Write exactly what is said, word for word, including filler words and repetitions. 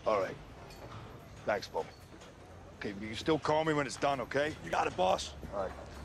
All right. Thanks, Bo. Okay, you can still call me when it's done, okay? You got it, boss. All right.